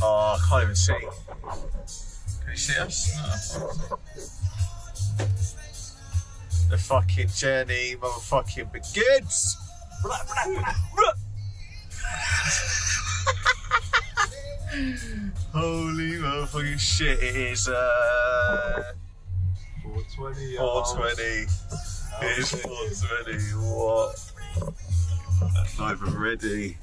Oh, I can't even see. Can you see us? No. The fucking journey motherfucking begins. Holy motherfucking shit, it is 420. 420. It is 420. What? That's not even ready.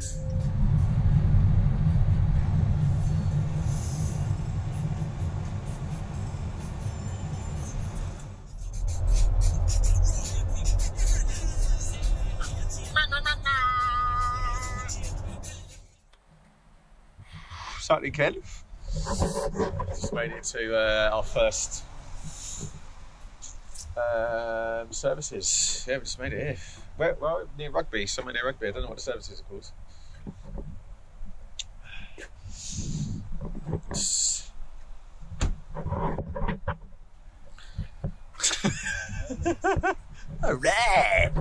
Certainly, Ken. Just made it to our first services. Yeah, we just made it here. Well, near Rugby, somewhere near Rugby. I don't know what the services are called. Alright!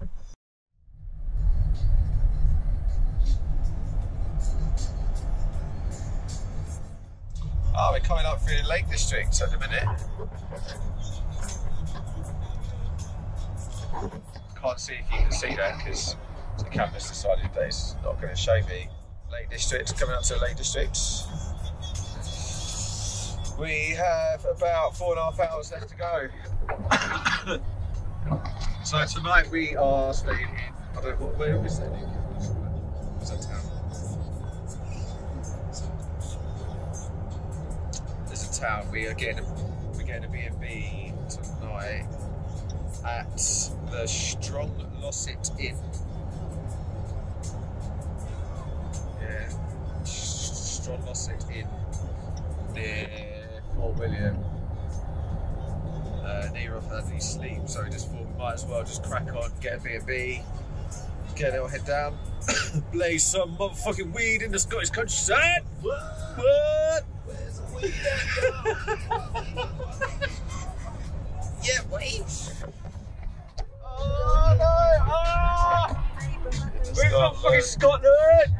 Oh, we're coming up through the Lake District at the minute. Can't see if you can see that because the camera's decided that it's not going to show me Lake District. Coming up to the Lake District. We have about 4.5 hours left to go. So tonight we are staying in, I don't know, where are we staying in? What's that town? There's a town, we're getting a B&B tonight at the Strong Losset Inn. Yeah, Strong Losset Inn near Fort William. Neither of us had any sleep, so we just thought we might as well just crack on, get a B&B, get a little head down, blaze some motherfucking weed in the Scottish countryside. What? Where's the weed at? Yeah, wait. Oh no! Oh! We're from fucking Scotland!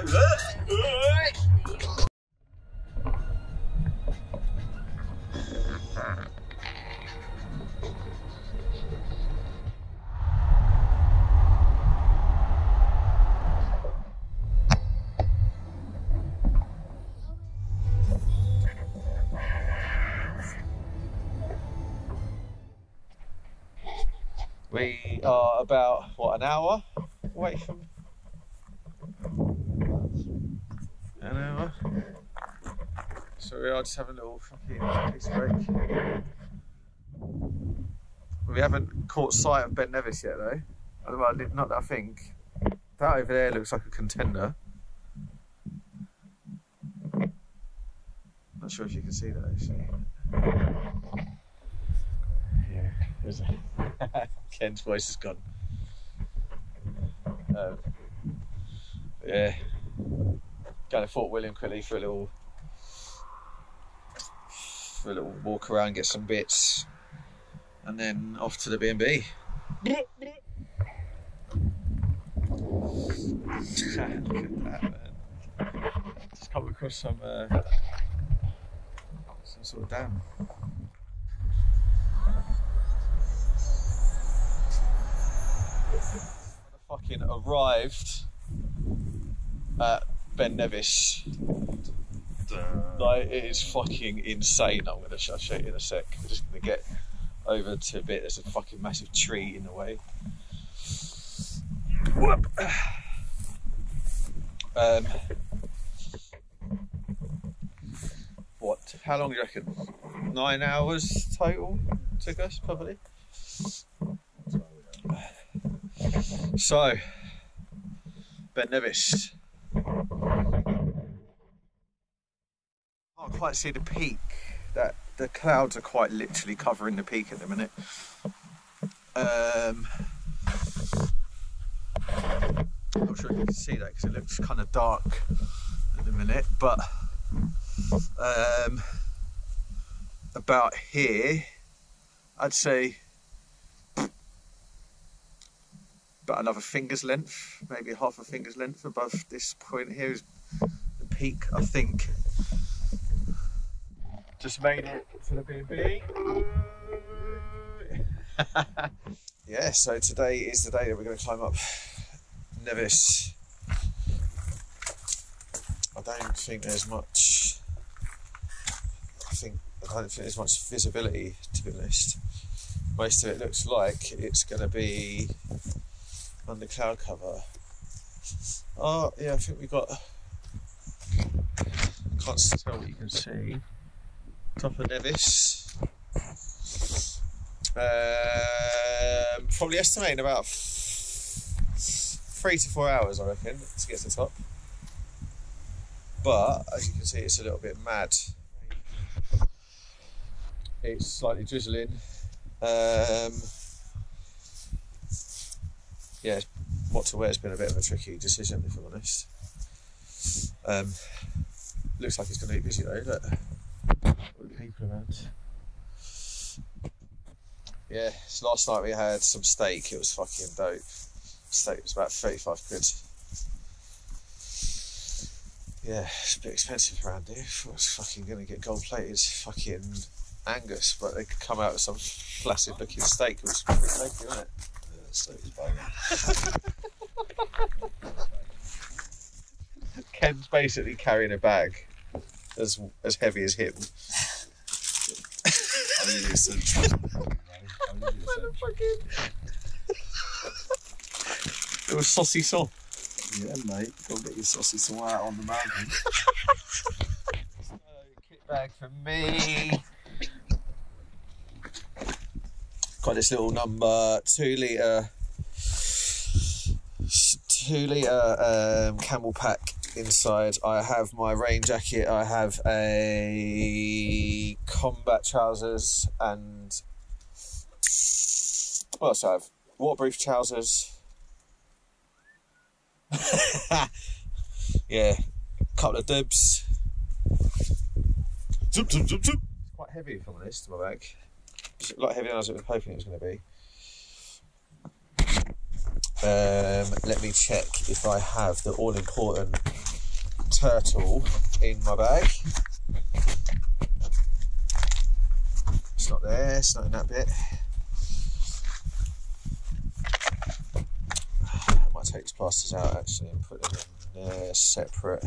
We are about, what, an hour away from... An hour? So we are just having a little fucking piece of break. We haven't caught sight of Ben Nevis yet though. Well, not that I think. That over there looks like a contender. Not sure if you can see that actually. Yeah, there's a... Ken's voice is gone. Yeah, going to Fort William quickly for a little walk around, get some bits, and then off to the B&B. Look at that, man! Just come across some sort of dam. Fucking arrived at Ben Nevis. Like, it is fucking insane. I'll show you in a sec. I'm just gonna get over to a bit. There's a fucking massive tree in the way. Whoop. What? How long do you reckon? 9 hours total took us, probably. So, Ben Nevis. Can't quite see the peak. That the clouds are quite literally covering the peak at the minute. I'm not sure if you can see that because it looks kind of dark at the minute, but about here, I'd say about another finger's length, maybe half a finger's length above this point here is the peak, I think. Just made it to the B&B. Yeah, so today is the day that we're going to climb up Nevis. I don't think there's much. I don't think there's much visibility, to be honest. Most of it looks like it's going to be under cloud cover. Oh yeah, I think we got. Can't tell what you can see. Top of Nevis. Probably estimating about 3 to 4 hours, I reckon, to get to the top. But as you can see, it's a little bit mad. It's slightly drizzling. Yeah, what to wear has been a bit of a tricky decision, if I'm honest. Looks like it's going to be busy though. Look, all the people around. Yeah, so last night we had some steak. It was fucking dope. Steak was about 35 quid. Yeah, it's a bit expensive around here. I was fucking going to get gold plated fucking Angus, but they could come out with some flaccid looking steak. It was pretty tasty, wasn't it? Yeah, the steak was banging. Ken's basically carrying a bag as heavy as him. I really essential. It was saucy sauce. Yeah, mate, go get your saucy out on the mountain. So, kit bag for me. Got this little number 2 litre camel pack inside. I have my rain jacket, I have a combat trousers, and what else do I have? Waterproof trousers. Yeah, a couple of dibs. It's quite heavy, if I'm honest, my bag. It's a lot heavier than I was hoping it was going to be. Let me check if I have the all-important turtle in my bag. It's not there, it's not in that bit. I might take these plasters out actually and put them in there separate.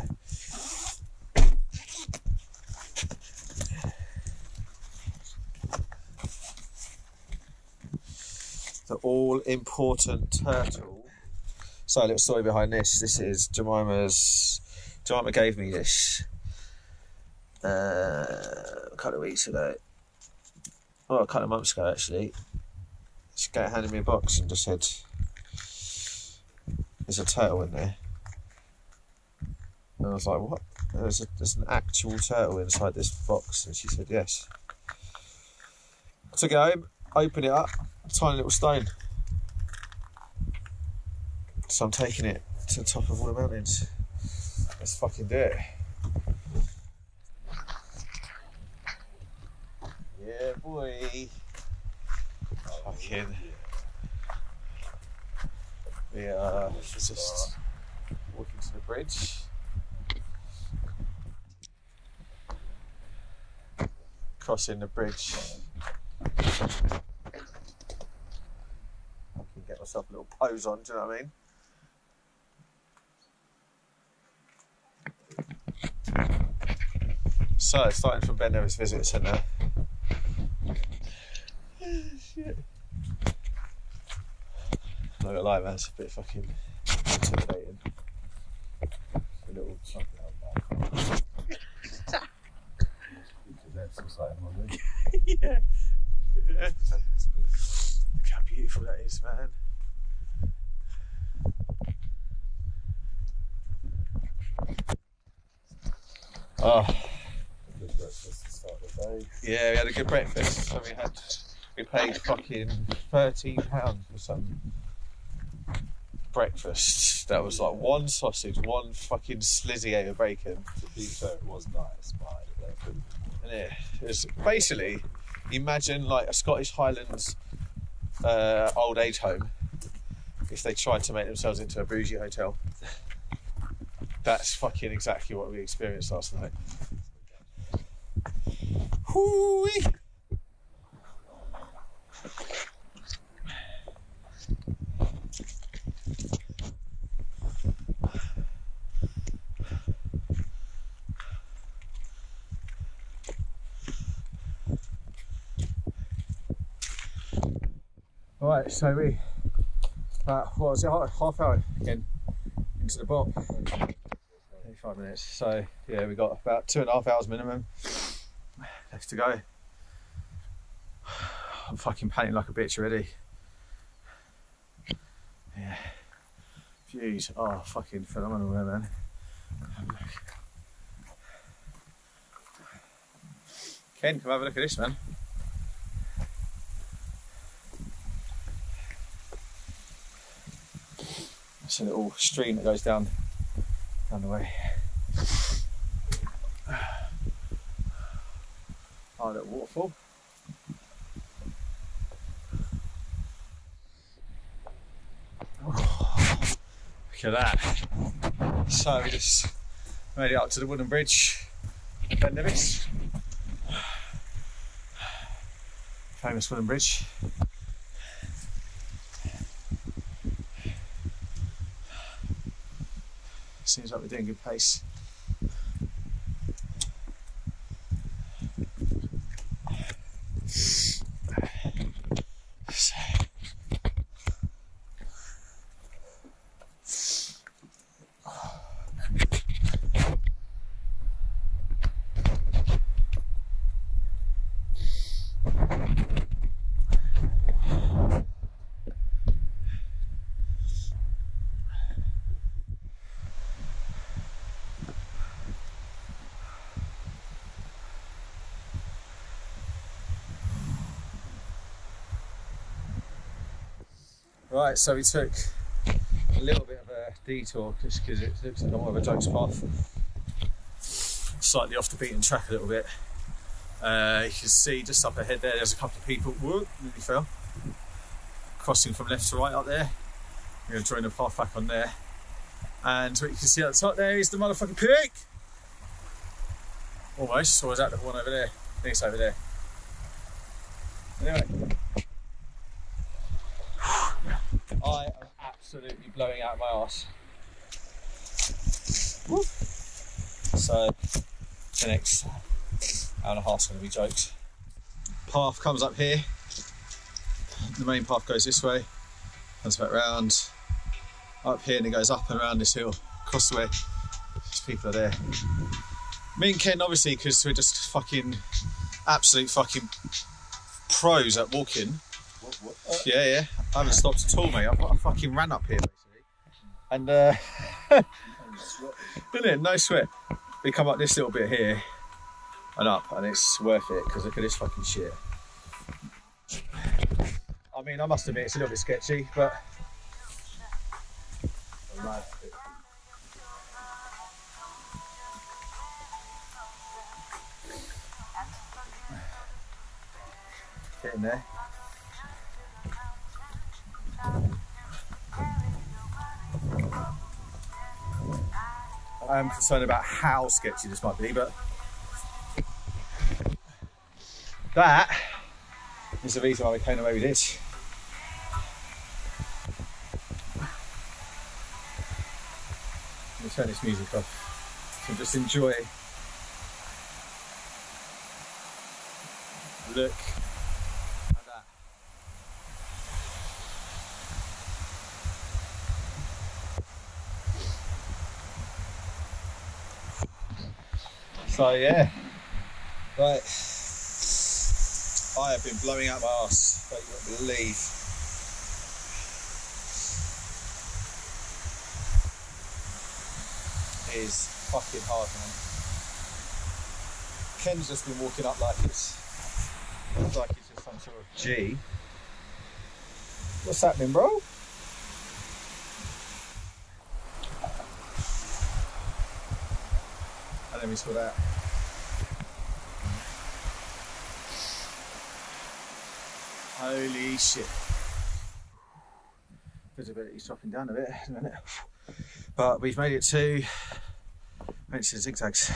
The all-important turtle. So a little story behind this. This is Jemima gave me this a couple of weeks ago. Well, a couple of months ago actually. She handed me a box and just said, "There's a turtle in there." And I was like, "What? There's an actual turtle inside this box?" And she said, "Yes." I took it home, opened it up, tiny little stone. So I'm taking it to the top of all the mountains. Let's fucking do it. Yeah, boy. Fucking. We are just walking to the bridge. Crossing the bridge. I can get myself a little pose on, do you know what I mean? So, starting from Ben Nevis Visitor Centre. Shit. Not gonna lie, man, it's a bit fucking intimidating. A little chuck it out back. Yeah. Yeah. Look how beautiful that is, man. Oh. Good breakfast to start the day. Yeah, we had a good breakfast. So we paid fucking £13 for some breakfast. That was like one sausage, one fucking slizzy out of bacon. To be fair, it was nice, but And it was basically, imagine like a Scottish Highlands old age home if they tried to make themselves into a bougie hotel. that's fucking exactly what we experienced last night. Hoo-wee. Right, so we, what was it, half hour again into the bot, 25 minutes, so yeah, we got about 2.5 hours minimum left to go. I'm fucking panting like a bitch already. Yeah, views are fucking phenomenal there, man. Ken, come have a look at this, man. It's a little stream that goes down the way. Oh, a little waterfall. Oh, look at that. So we just made it up to the wooden bridge, Ben Nevis. Famous wooden bridge. Seems like we're doing a good pace. Right, so we took a little bit of a detour just because it looks like more of a joke's path. Slightly off the beaten track a little bit. You can see just up ahead there, there's a couple of people, whoop, nearly fell, crossing from left to right up there. We're going to join the path back on there. And what you can see at the top there is the motherfucking peak! Almost, or is that the one over there? I think it's over there. Anyway. I am absolutely blowing out my arse. Woo. So the next hour and a half is going to be jokes. Path comes up here. The main path goes this way, comes back round, up here, and it goes up and around this hill, across the way. There's people are there. Me and Ken, obviously, because we're just fucking absolute fucking pros at walking. What? Yeah. I haven't stopped at all, mate. I fucking ran up here, basically. And, isn't it? No sweat. We come up this little bit here and up, and it's worth it, because look at this fucking shit. I mean, I must admit, it's a little bit sketchy, but... Get in there. I am concerned about how sketchy this might be, but that is the reason why we came the way we did. Let me turn this music off so just enjoy. Look at that. So yeah, right, I have been blowing out my arse, but you won't believe. It is fucking hard, man. Ken's just been walking up like it's just some sort of G. What's happening, bro? And then we saw that. Holy shit. Visibility's dropping down a bit in a minute. But we've made it to It's the zigzags.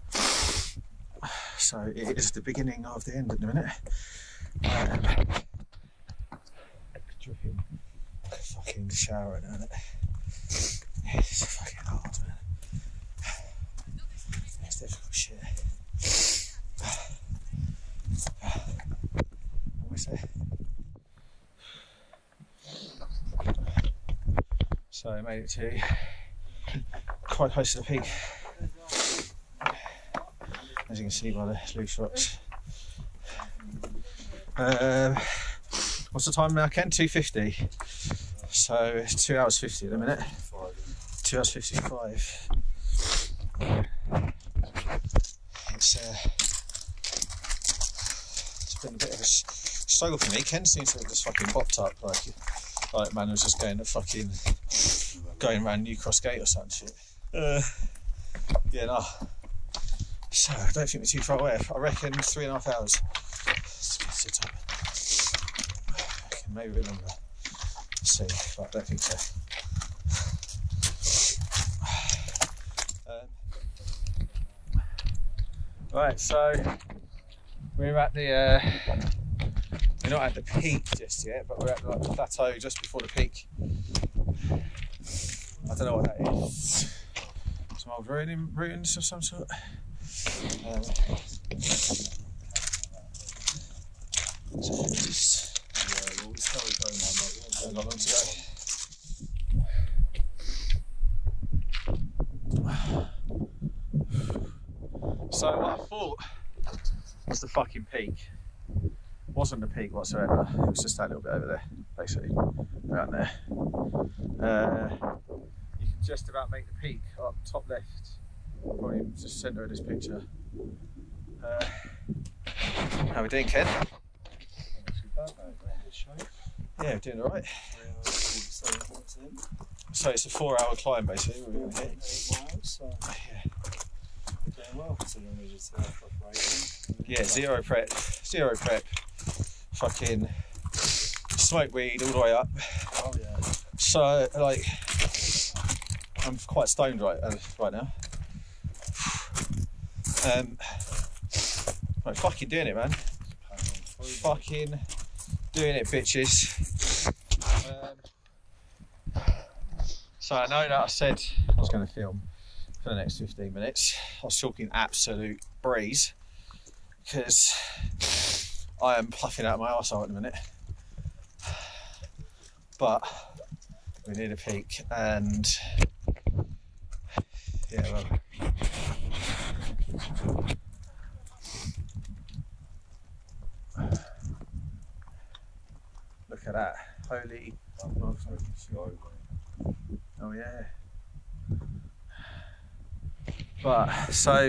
So it is the beginning of the end at the minute. Dripping fucking shower now, isn't it? It's fucking hard, man. It's difficult shit. Almost there. So I made it to quite close to the peak. As you can see by the loose rocks. What's the time now, Ken? 2:50. So it's 2 hours 50 at the minute. 2 hours 55. It's been a bit of a struggle for me. Ken seems to have just fucking bopped up like man was just going around New Cross Gate or some shit. Yeah, no. So I don't think we're too far away. I reckon 3.5 hours. Sit up. Maybe a bit longer. Let's see, but I don't think so. Right, so we're at the we're not at the peak just yet, but we're at like the plateau just before the peak. I don't know what that is. Some old ruins of some sort. Not long to go. So what I thought was the fucking peak wasn't the peak whatsoever. It was just that little bit over there, basically, around there. You can just about make the peak up top left, probably just centre of this picture. How we doing, Ken? Yeah, we're doing alright. So it's a 4-hour climb basically. We're going to hit. 8 miles, so yeah. We're doing well considering we just preparation. Yeah, zero prep. Fucking smoke weed all the way up. Oh yeah. So like, I'm quite stoned right now. Like fucking doing it, man. Fucking doing it, bitches. So I know that I said I was going to film for the next 15 minutes. I was talking absolute breeze because I am puffing out my arsehole at the minute. But we need a peak and yeah, well. Look at that. Holy. Oh yeah. But so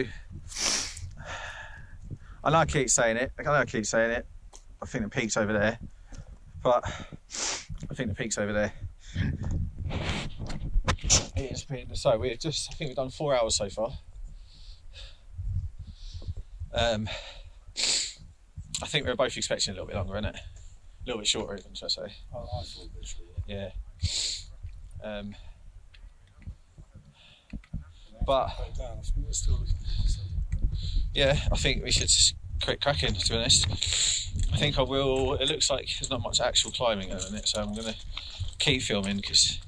I know I keep saying it. I think the peak's over there. But I think the peak's over there. It's been so I think we've done 4 hours so far. I think we were both expecting a little bit longer, isn't it? A little bit shorter even, should I say? Oh, I thought a bit shorter. Yeah. But yeah, I think we should just quit cracking, to be honest. I think I will. It looks like there's not much actual climbing in it, so I'm going to keep filming because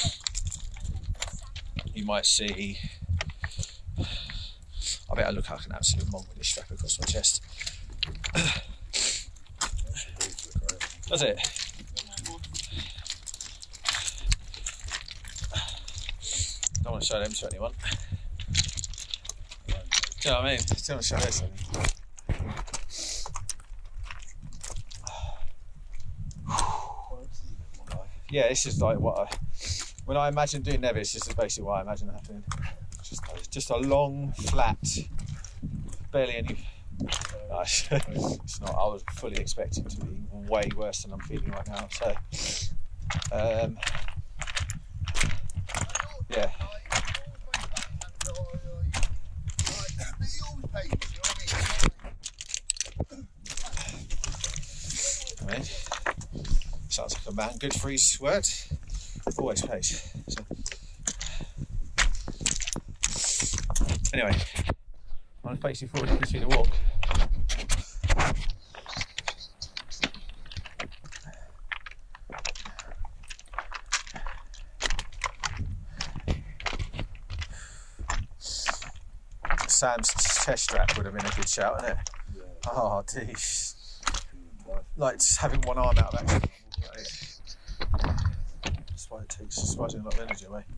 you might see. I bet I look like an absolute mong with this strap across my chest. Does it? Don't want to show them to anyone. Do you know what I mean? Don't want to show this. Yeah, this is like when I imagine doing Nevis, this is basically what I imagine happening. Just a long, flat, barely any. No, it's not. I was fully expecting to be way worse than I'm feeling right now. So, yeah. I mean, sounds like a man good for his word. Always pays. So. Anyway, I'm facing forward, you can see the walk. Sam's chest strap would have been a good shout, wouldn't it? Yeah. Oh, geez. Like just having one arm out of action. That's why it takes, that's why it's a lot of energy away.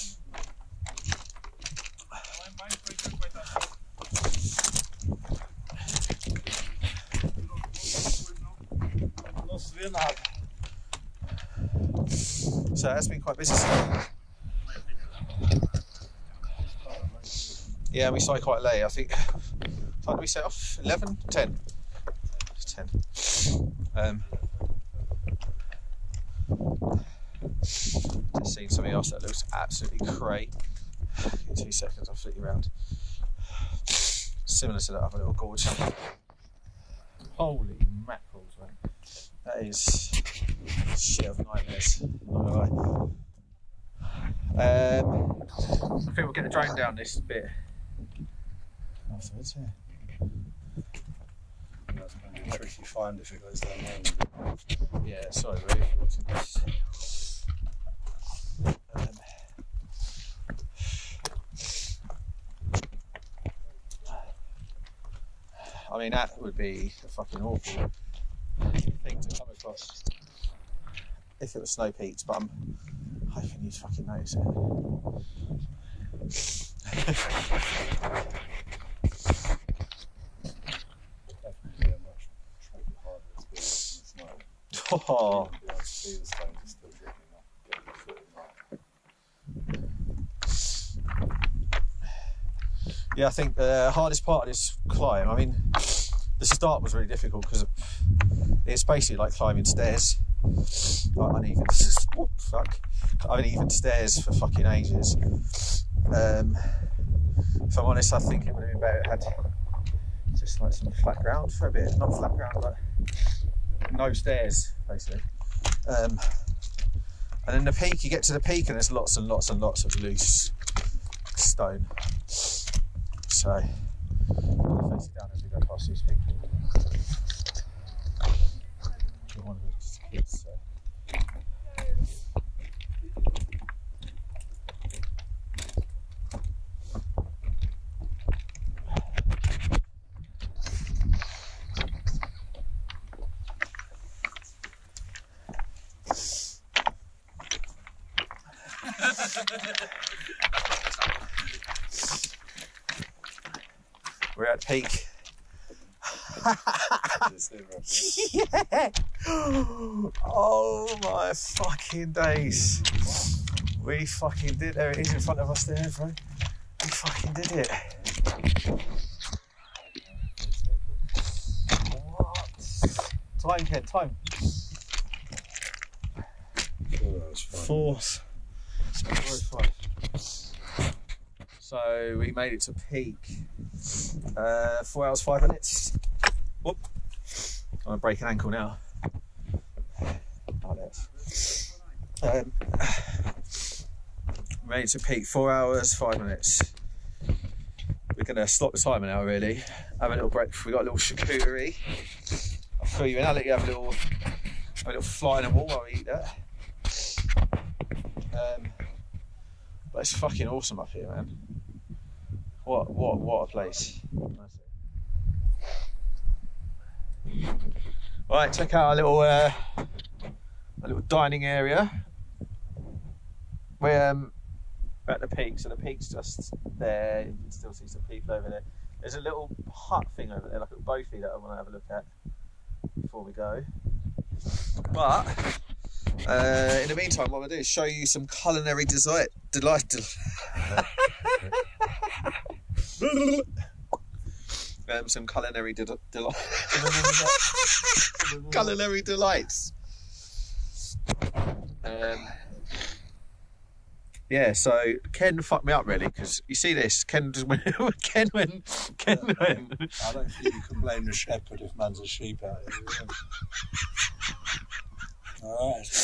So that's been quite busy today. Yeah, we started quite late. I think. Time did we set off? 11? 10? 10. Just seen something else that looks absolutely cray. Give me 2 seconds, I'll flip you around. Similar to that other little gorge. Holy mackerels, man. That is shit of nightmares. Not gonna lie. I think we'll get the drone down this bit afterwards, yeah. That's going to be a tricky find if it goes down there. Yeah, sorry, really, watching this. I mean, that would be a fucking awful thing to come across if it was snow peaks, but I'm hoping you'd fucking notice it. Oh. Yeah, I think the hardest part of this climb, I mean, the start was really difficult because it's basically like climbing stairs, like uneven, uneven stairs for fucking ages. If I'm honest, I think it would have been better if it had just like some flat ground for a bit, not flat ground, but no stairs, basically. And then the peak, you get to the peak and there's lots and lots and lots of loose stone. So, I'm going to face it down as we go past these people. One of the kids, so. We're at peak. Yeah. Oh my fucking days. We fucking did. There it is in front of us there, bro. We fucking did it. What? Time, Ken, time. 4 hours 5. So we made it to peak. 4 hours 5 minutes. Whoop! I'm gonna break an ankle now. Made it to peak. 4 hours 5 minutes. We're gonna stop the timer now. Really, have a little break. We got a little charcuterie. I'll fill you in. I'll let you have a little fly in the wall while we eat that. But it's fucking awesome up here, man. What a place. Right, check out our little dining area. We're at the peak, so the peak's just there. You can still see some people over there. There's a little hut thing over there, like a bothy that I want to have a look at before we go. But in the meantime, what I'm going to do is show you some culinary delight. Some culinary culinary delights. Yeah, so Ken fucked me up really, because you see this, Ken went. I don't think you can blame the shepherd if man's a sheep out here. All right.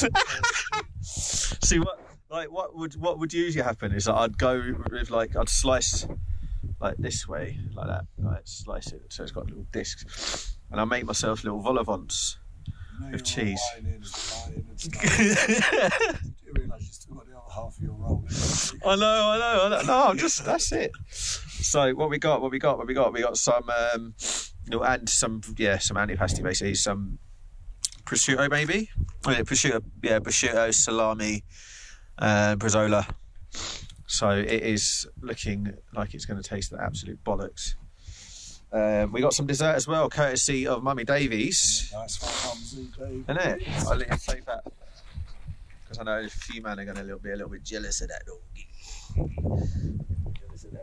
See what would usually happen is that I'd go with I'd slice like this way, like that. Like slice it so it's got little discs, and I make myself little vol au vents with cheese. You realise you still got the other half of your roll. I know. No, just that's it. So what we got? We got some and some antipasti basically, some prosciutto maybe. Prosciutto, salami, bresaola. So it is looking like it's going to taste the absolute bollocks. We got some dessert as well, courtesy of Mummy Davies. Nice one, Mumsy Dave. Isn't it? I'll let you take that. Because I know a few men are going to be a little bit jealous of that doggy. Jealous of that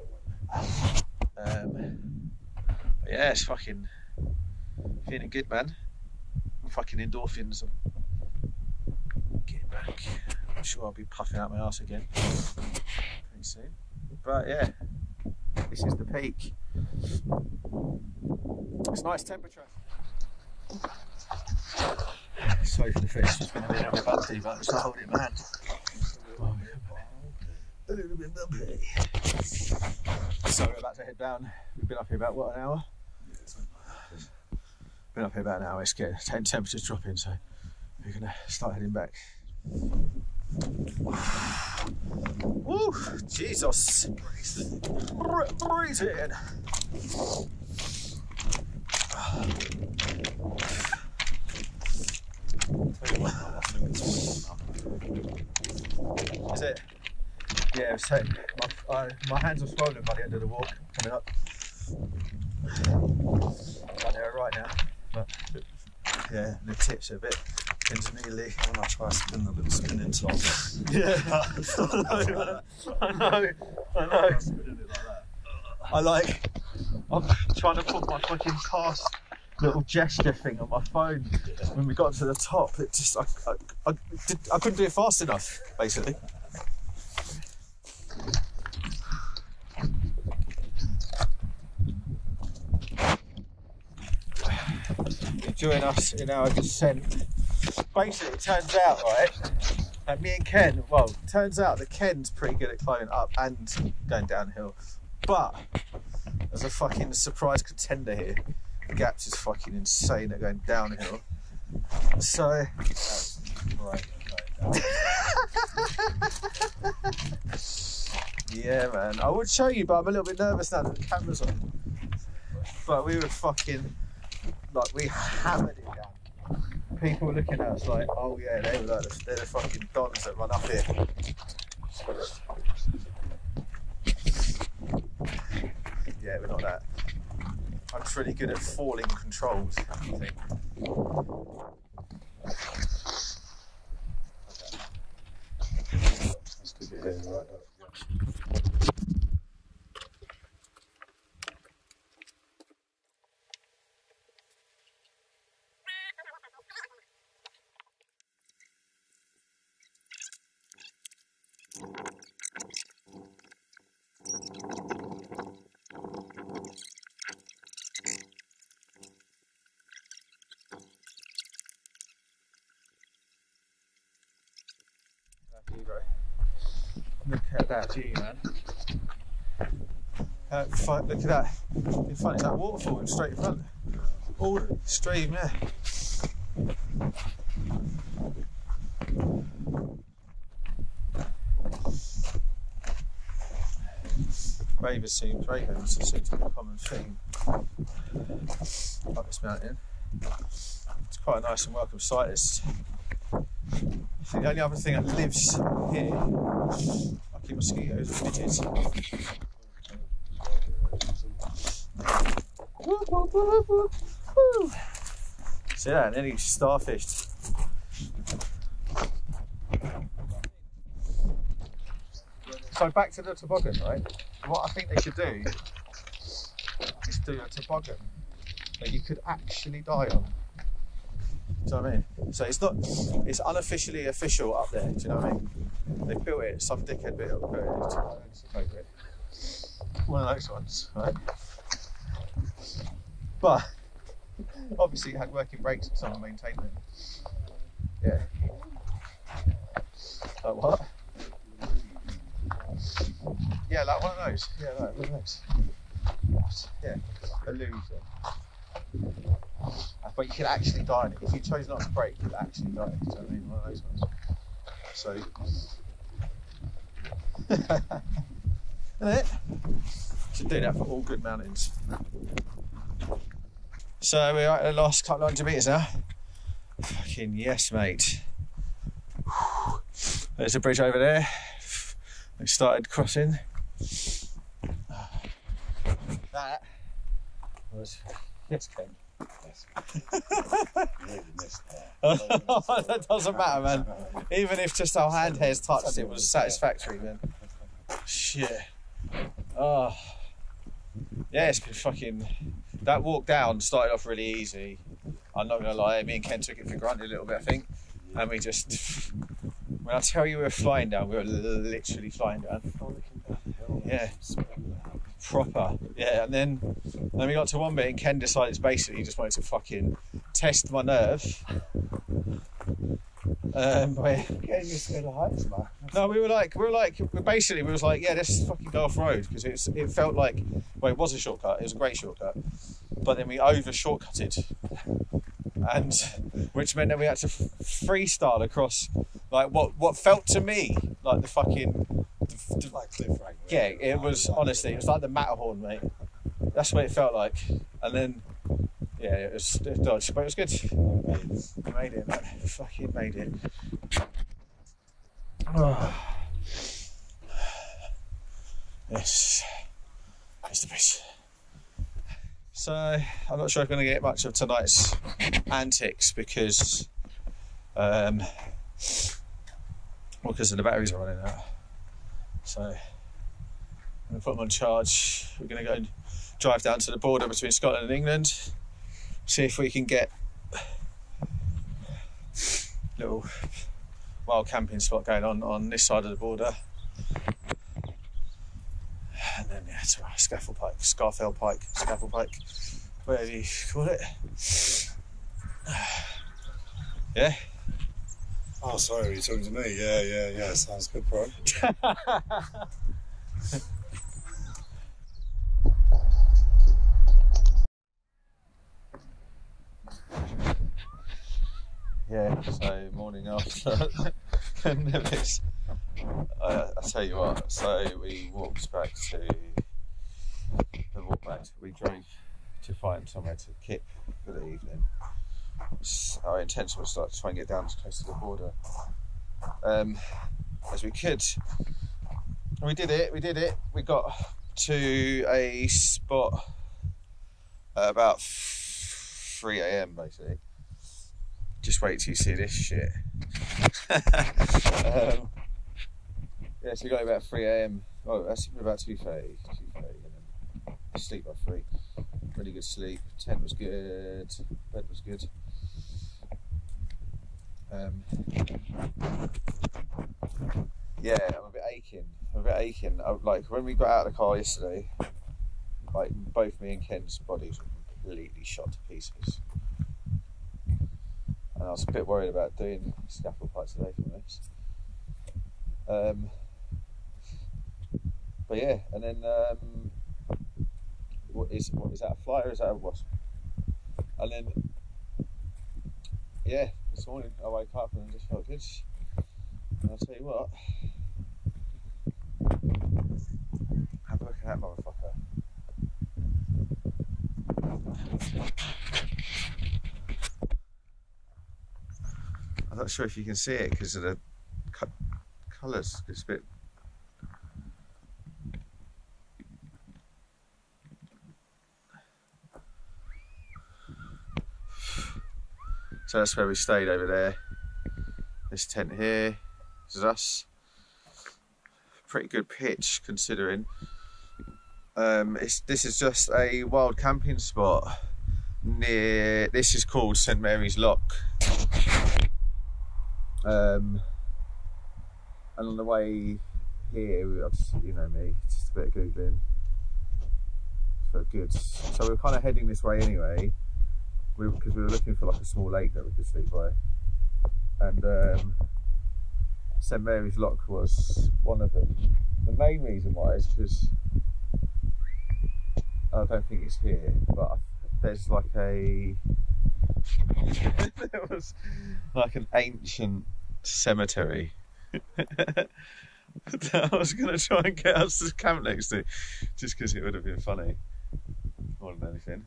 one. But yeah, it's fucking feeling good, man. Fucking endorphins. Getting back. I'm sure I'll be puffing out my ass again pretty soon. But yeah, this is the peak. It's nice temperature. Sorry for the fish, it's been a little bit bumpy, but it's not holding it, man. A little bit bumpy. So we're about to head down. We've been up here about what, an hour? Been up here about an hour. It's getting temperature's dropping, so we're gonna start heading back. Woo! Jesus! Breathing! Is it? Yeah, it was my hands are swollen by the end of the walk coming up. Like they're right now, but yeah, the tips are a bit intermittently. When I try to spin the little spinning top. Yeah, I know. I'm spinning it like that. I'm trying to put my fucking cast little gesture thing on my phone. When we got to the top, it just I couldn't do it fast enough, basically. Join us in our descent. Basically, it turns out, right, that me and Ken, well, turns out that Ken's pretty good at climbing up and going downhill, but there's a fucking surprise contender here. Gaps is fucking insane at going downhill. So, yeah, man, I would show you, but I'm a little bit nervous now that the camera's on. But we were fucking, like, we hammered it down. People were looking at us like, oh yeah, they're the fucking dons that run up here. Yeah, we're not that. I'm just really good at falling controls, I think. Let's do it here, right? Look at that view, man. Look at that. In front, it's that waterfall straight in front. All stream, yeah. Ravens seem to be a common theme up this mountain. It's quite a nice and welcome sight. I think the only other thing that lives here are lucky mosquitoes and midges. See that? Nearly starfished. So back to the toboggan, right? What I think they should do is do a toboggan that you could actually die on. Do you know what I mean? So it's unofficially official up there, do you know what I mean? They built it, some dickhead built it. One of those ones, right? But obviously it had working brakes and someone maintained them. Yeah. Like what? Yeah, like one of those. Yeah, like one of those. Yeah, illusion. But you could actually die in it. If you chose not to brake, you could actually die. Do you know what I mean? One of those ones. So, isn't it? Should do that for all good mountains. So we're at the last couple of 100 metres now. Fucking yes, mate. There's a bridge over there. We started crossing. That was yes, Ken. Yes. That doesn't matter, man. Even if just our hand hairs touched, it was satisfactory, man. Shit. Oh. Yeah, it's been fucking. That walk down started off really easy. I'm not gonna lie, me and Ken took it for granted a little bit, I think. And we just. When I tell you we were flying down, we were literally flying down. Yeah. Proper. Yeah, and then we got to one bit and Ken decided basically he just wanted to fucking test my nerve. Getting used to the heights, man. No, we were like, yeah, let's fucking go off road because it felt like, well, it was a shortcut, it was a great shortcut, but then we over shortcutted, and which meant that we had to freestyle across like what felt to me like the fucking. Like cliff rank. Yeah, it was honestly, it was like the Matterhorn, mate. That's what it felt like. And then, yeah, it was dodge, but it was good. We made it, man. Fucking made it. Oh. Yes, it's the best. So I'm not sure if I'm going to get much of tonight's antics because, because the batteries are running out. So I'm going to put them on charge. We're going to go and drive down to the border between Scotland and England, see if we can get a little wild camping spot going on this side of the border. And then yeah, to Scafell Pike, Scafell Pike, whatever you call it. Yeah. Oh, sorry, you're talking to me. Yeah. Sounds good, bro. Yeah, so morning after Ben Nevis. I tell you what, so we walked back. We drove to find somewhere to kip for the evening. Our intention was to try and get down as close to the border as we could. And we did it. We got to a spot at about 3 AM basically. Just wait till you see this shit. Yeah, so we got about 3 AM. Oh, that's about 2:30, and then sleep by 3. Really good sleep. Tent was good. Bed was good. Yeah, I'm a bit aching. Like when we got out of the car yesterday, like both me and Ken's bodies were completely shot to pieces, and I was a bit worried about doing Scafell Pike today for this. But yeah, and then what is that, a fly or is that a wasp? And then yeah, this morning I woke up and I just felt good. And I'll tell you what, have a look at that motherfucker. I'm not sure if you can see it because of the colours. It's a bit. So that's where we stayed over there. This tent here, this is us. Pretty good pitch considering. This is just a wild camping spot near. This is called St Mary's Lock. And on the way here, you know me, just a bit of googling. Felt good. So we're kind of heading this way anyway. Because we were looking for like a small lake that we could sleep by, and St Mary's Lock was one of them. The main reason why is because I don't think it's here, but there's like a there was like an ancient cemetery that I was going to try and get us to camp next to, just because it would have been funny more than anything.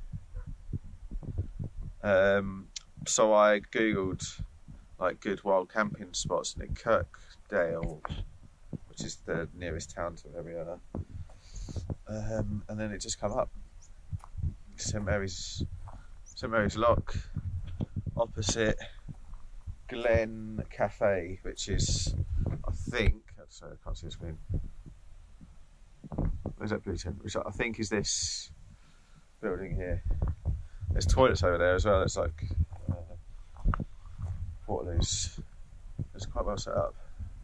So I googled like good wild camping spots near Kirkdale, which is the nearest town to where we are, and then it just come up. St Mary's Lock, opposite Glen Cafe, which is, I think, sorry, I can't see the screen. Where's that blue tent? Which I think is this building here. There's toilets over there as well. It's like Waterloos. It's quite well set up.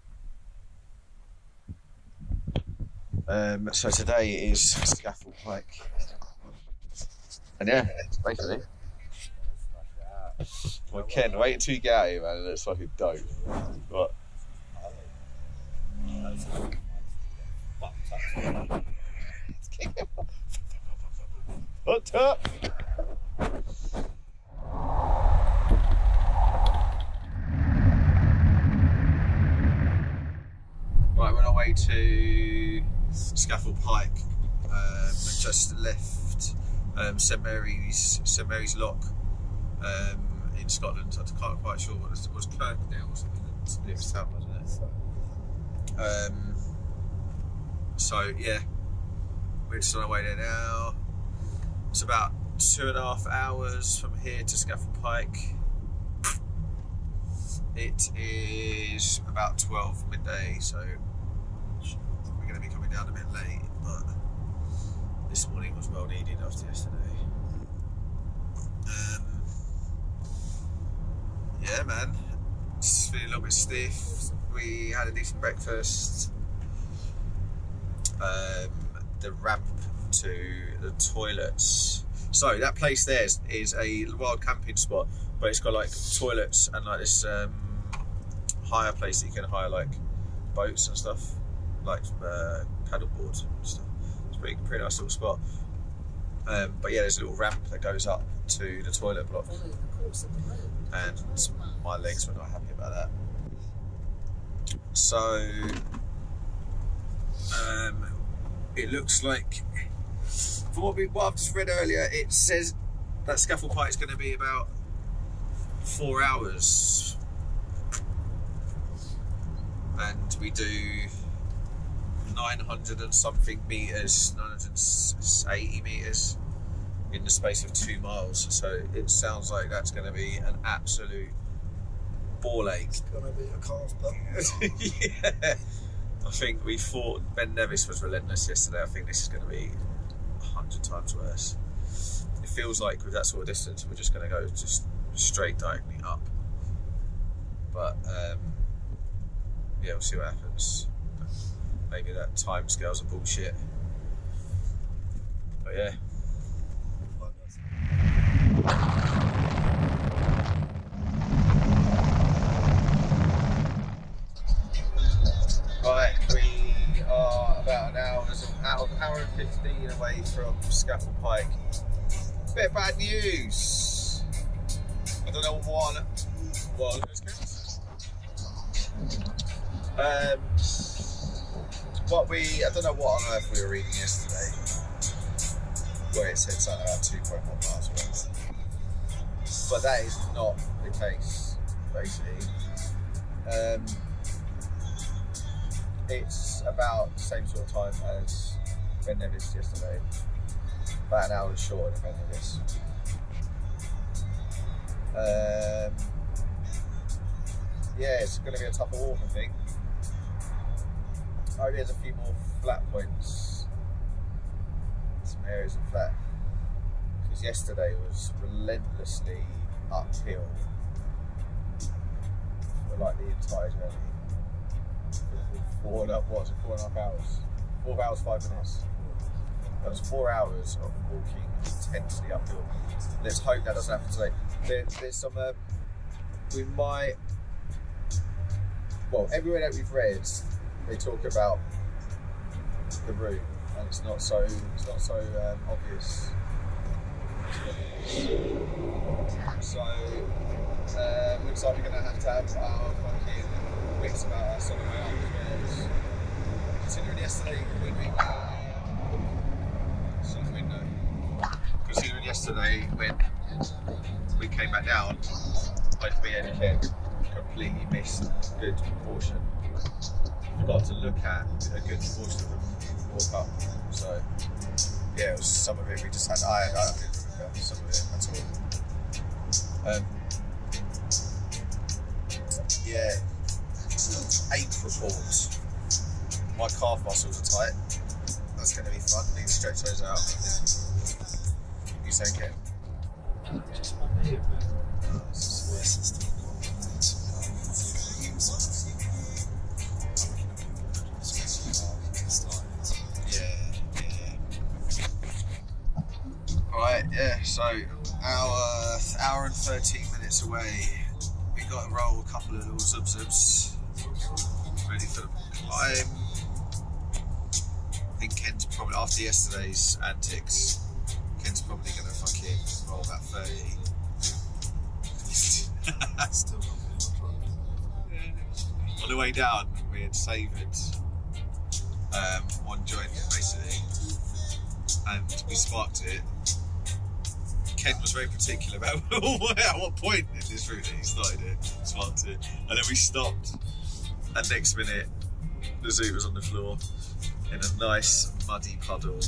So today is Scafell Pike, and yeah, basically. Well, Ken, wait until you get out here, man. It looks fucking dope. What? What's up? Right, we're on our way to Scafell Pike. We just left St Mary's Lock in Scotland. I can't quite sure what it was. Kirkdale or something. That's the nearest town, wasn't it? So yeah, we're just on our way there now. It's about 2.5 hours from here to Scafell Pike. It is about 12 midday, so we're going to be coming down a bit late, but this morning was well needed after yesterday. Yeah, man, just feeling a little bit stiff. We had a decent breakfast. The ramp to the toilets. So that place there is a wild camping spot, but it's got like toilets and like this hire place that you can hire like boats and stuff, like paddle boards and stuff. It's pretty nice little spot. But yeah, there's a little ramp that goes up to the toilet block, and my legs were not happy about that. So it looks like, from what I've just read earlier, it says that Scafell Pike is going to be about 4 hours, and we do 900 and something meters, 980 meters in the space of 2 miles. So it sounds like that's going to be an absolute ball ache. It's going to be a car's butt. Yeah. I think we thought Ben Nevis was relentless yesterday. I think this is going to be 100 times worse. It feels like with that sort of distance, we're just going to go just straight diagonally up. But yeah, we'll see what happens. Maybe that time scales are bullshit. But yeah. Right, we are about an hour and 15 away from Scafell Pike. Bit of bad news. I don't know what I don't know what on earth we were reading yesterday, where it said something about 2.1 miles away. But that is not the case, basically. It's about the same sort of time as Ben Nevis yesterday, about an hour shorter than Ben Nevis. Yeah, it's going to be a tougher walk, I think. Oh, there's a few more flat points, some areas of flat, because yesterday was relentlessly uphill for like the entire journey. 4.5 hours. 4 hours, 5 minutes. That was 4 hours of walking intensely uphill. Let's hope that doesn't happen today. There's some, we might, well, everywhere that we've read, they talk about the route, and it's not so obvious. So looks like we're going to have our fucking wits about us on the way up as well. Considering yesterday when we considering yesterday when we came back down, both me and Ken completely missed a good portion. Forgot to look at a good portion of the walk up. So yeah, it was some of it we just had. I didn't remember some of it at all. Yeah, 8 report. My calf muscles are tight. That's going to be fun. Need to stretch those out. You saying, Ken? Just my knee, man. Right, yeah, so hour and 13 minutes away. We got to roll a couple of little zub-zubs ready for the climb. I think Ken's probably, after yesterday's antics, Ken's probably going to fucking roll about 30. Still not On the way down, we had savoured one joint basically, and we sparked it. Ken was very particular about at what point in this route that he started it, sparked it, and then we stopped, and next minute the zoo was on the floor in a nice muddy puddle.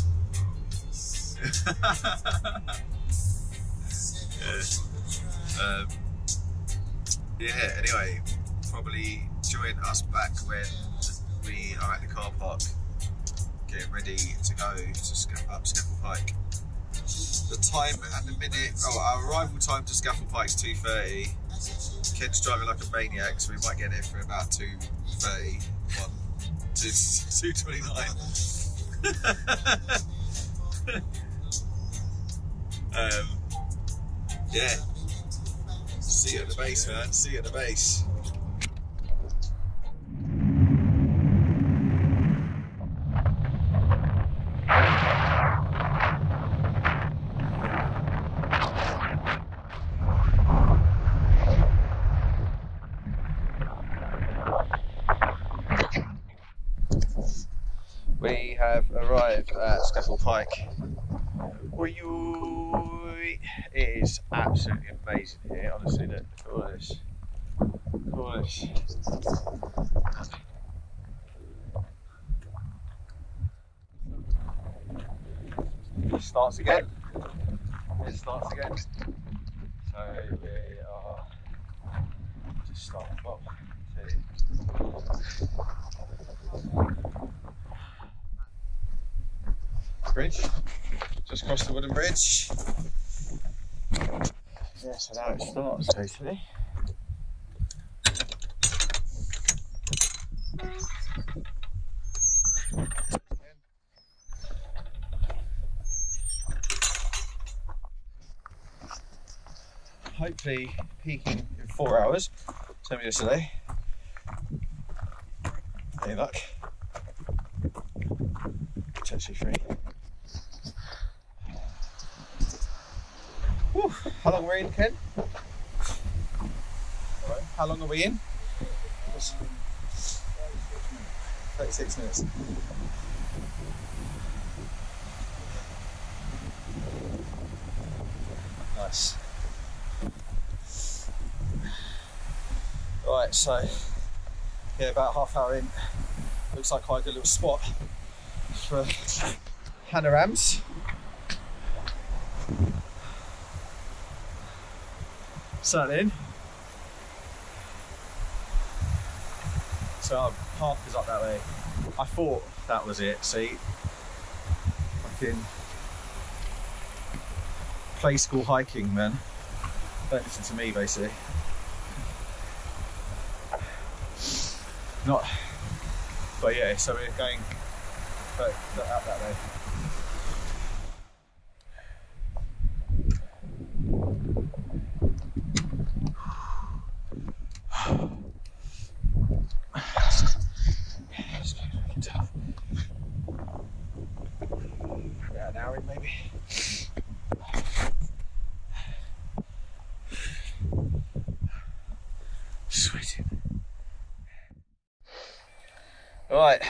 Yeah, anyway, probably join us back when we are at the car park getting ready to go to Scafell Pike. The time at the minute, our arrival time to Scafell Pike is 2:30. Ken's driving like a maniac, so we might get it for about 2:31 to 2:29. Yeah. See you at the base, man. See you at the base. We have arrived at Scafell Pike. It is absolutely amazing here, honestly. Look at all this. Look at all this. It starts again. It starts again. So we are just starting from bridge. Just crossed the wooden bridge. Yeah, so now it starts totally. Hopefully peaking in 4 hours. Same as yesterday. Any luck? Potentially 3. Whew. How long are we in, Ken? Right. How long are we in? 36 minutes. Nice. Right, so yeah, about half hour in. Looks like quite a good little spot for panorams. Certainly. So our path is up that way. I thought that was it. See, fucking play school hiking, man. Don't listen to me, basically. Not, but yeah. So we're going out that way. Right.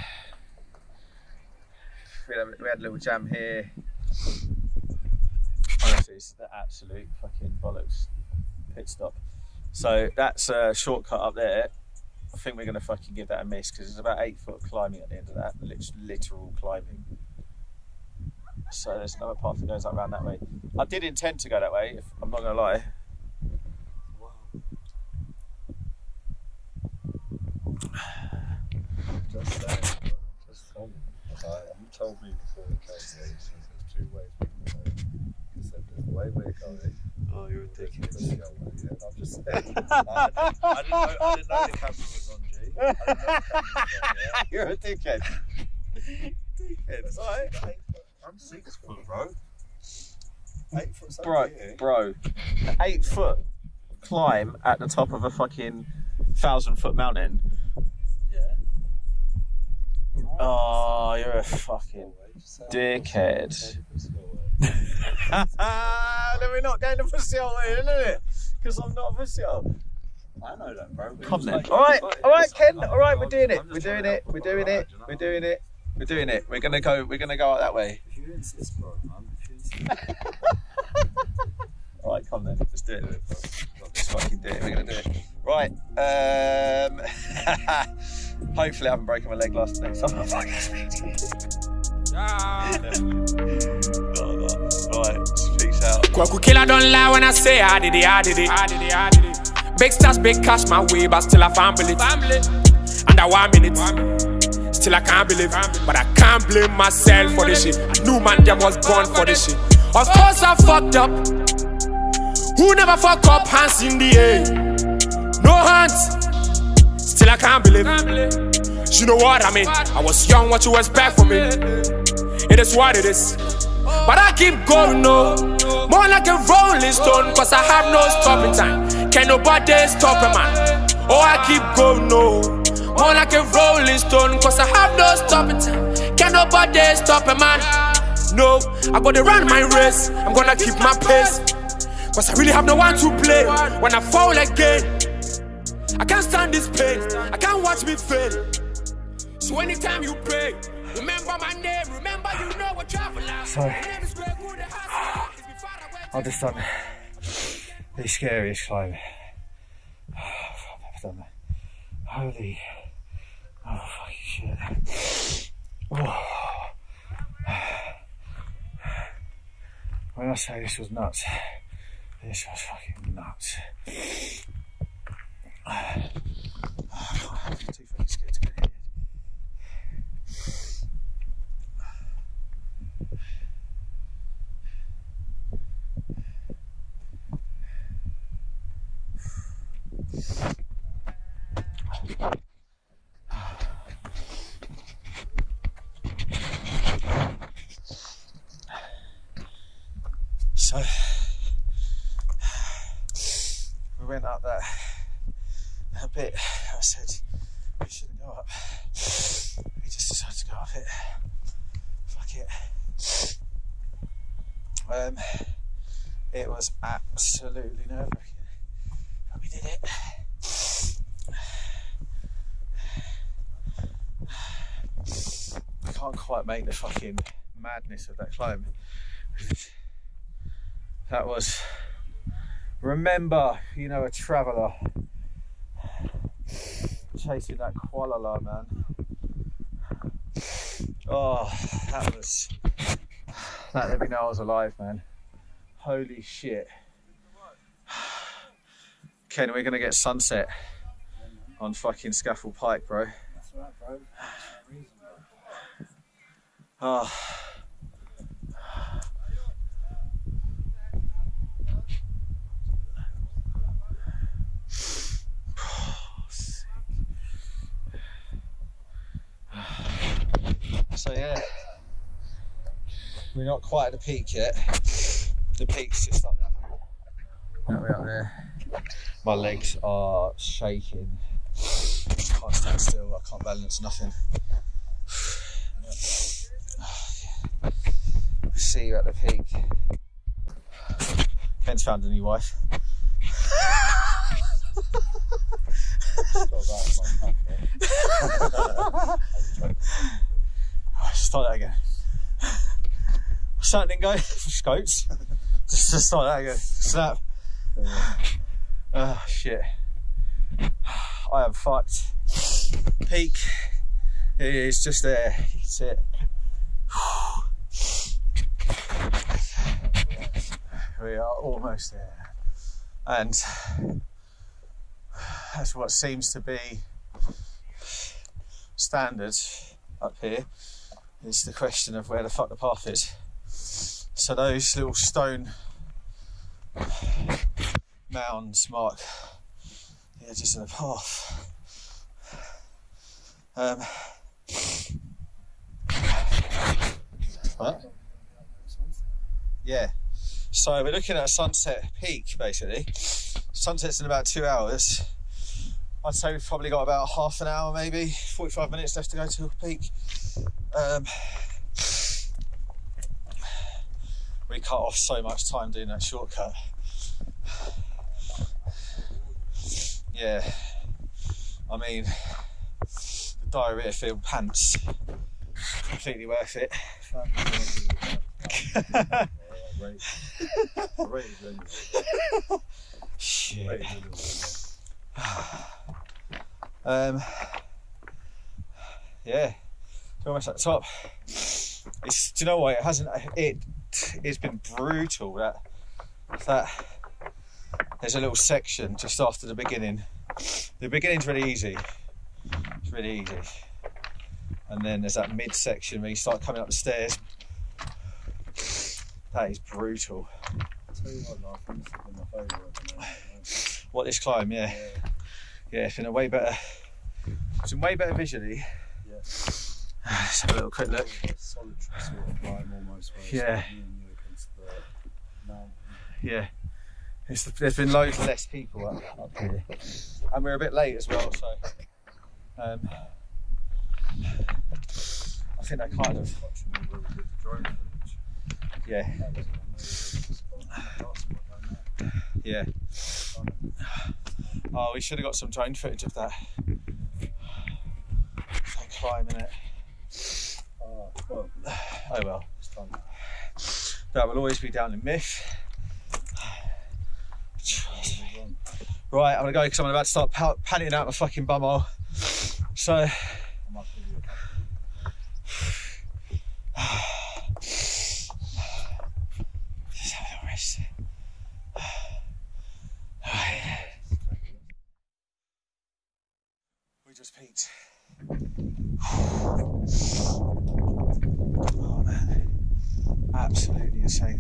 We had a little jam here. Honestly, it's the absolute fucking bollocks pit stop. So that's a shortcut up there. I think we're going to fucking give that a miss because it's about 8 foot climbing at the end of that, literal climbing. So there's another path that goes up around that way. I did intend to go that way, if I'm not going to lie. Just saying, just tell me. You told me before we came here, there's 2 ways we can go. You said there's the way we're going. Oh, you're a dickhead. I'm just saying. I didn't know the camera was on, G. I didn't know the camera was on, yeah. You're a dickhead. Dickhead, right? I'm 6 foot, bro. 8 foot. Bro, an 8 foot climb at the top of a fucking 1,000-foot mountain. Oh, you're a fucking dickhead. Then we're not going to Scafell, isn't it? Because I'm not a Scafell. I know that, bro. Come then. Alright, Ken. Alright, we're doing it. We're doing it. We're doing it. We're doing it. We're doing it. We're gonna go out that way. If you insist, bro, man. If you insist. Alright, come then. Let's do it. Let's fucking do it. We're gonna do it. Right. Hopefully I haven't broken my leg last night. So I'm not fucking speeding. Alright, peace out. Kwaku killer don't lie when I say I did it. Big stars, big cash my way, but still I found believe. Under 1 minute, still I can't believe. But I can't blame myself for this shit. I knew man them was born for this shit. Of course I fucked up. Who never fuck up? Hands in the air. No hands. Still I can't believe. You know what I mean? I was young, what you expect from me? It is what it is. But I keep going, no. More like a rolling stone, cause I have no stopping time. Can nobody stop a man? Oh, I keep going, no. More like a rolling stone, cause I have no stopping time. Can nobody stop a man? No, I gotta run my race. I'm gonna keep my pace. Cause I really have no one to play. When I fall again, I can't stand this pain. I can't watch me fail. So anytime you pray, remember my name. Remember you know what travel out. So I've just done the scariest climb I've ever done. Holy, oh fucking shit. Oh. When I say this was nuts, this was fucking nuts. I'm too fucking scared to go here. So we went up that a bit. I said we shouldn't go up. We just decided to go up it. Fuck it. It was absolutely nerve-wracking, but we did it. I can't quite make the fucking madness of that climb. That was, remember, you know, a traveller chasing that koala, man. Oh, that let me know I was alive, man. Holy shit. Ken, we're gonna get sunset on fucking Scafell Pike, bro. That's right, bro. Oh. So yeah, we're not quite at the peak yet. The peak's just up that way up there. My legs are shaking. I can't stand still, I can't balance nothing. See you at the peak. Ken's found a new wife. Start that again. Something go for scopes. Just start that again. Snap. Oh shit. I am fucked. Peak is just there. You can see it. We are almost there. And that's what seems to be standard up here, is the question of where the fuck the path is. So those little stone mounds mark the edges of the path. What? Yeah. So we're looking at a sunset peak basically. Sunset's in about 2 hours. I'd say we've probably got about half an hour, maybe 45 minutes left to go to a peak. We cut off so much time doing that shortcut. Yeah, I mean, the diarrhea filled pants, completely worth it. Shit. Yeah, almost at the top. It's, do you know what? It's been brutal. That there's a little section just after the beginning. The beginning's really easy. It's really easy. And then there's that mid section where you start coming up the stairs. That is brutal. I'll tell you what, I think it's been my favourite. What, this climb? Yeah. Yeah, it's been a way better. It's been way better visually. Yeah. Let's have a little quick look. Solitary sort of climb almost. Yeah. Me and you against the mountain. Yeah. There's been loads less people up here. And we're a bit late as well, so I think that kind of, yeah. Yeah. Oh, we should have got some drone footage of that. That climb, innit? Oh well. That will always be down in myth. Right, I'm gonna go because I'm about to start panting out my fucking bumhole. So just have a little rest. We just peaked. Oh man, absolutely insane.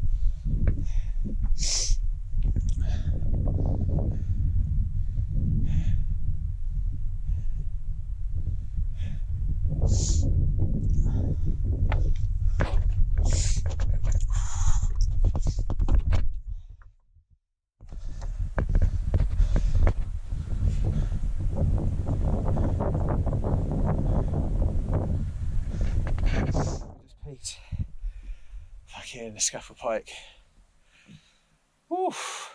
Fucking the Scafell Pike. Woof.